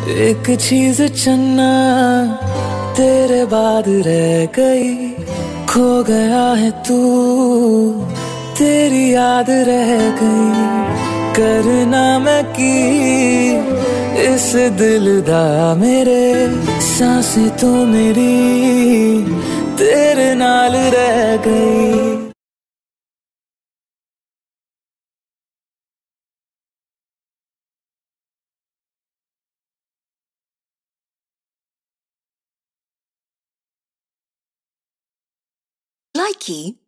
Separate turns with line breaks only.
एक चीज चन्ना तेरे बाद रह गई, खो गया है तू, तेरी याद रह गई। करना मैं की इस दिल दा मेरे, सांसें तो मेरी तेरे नाल रह गई।
Likey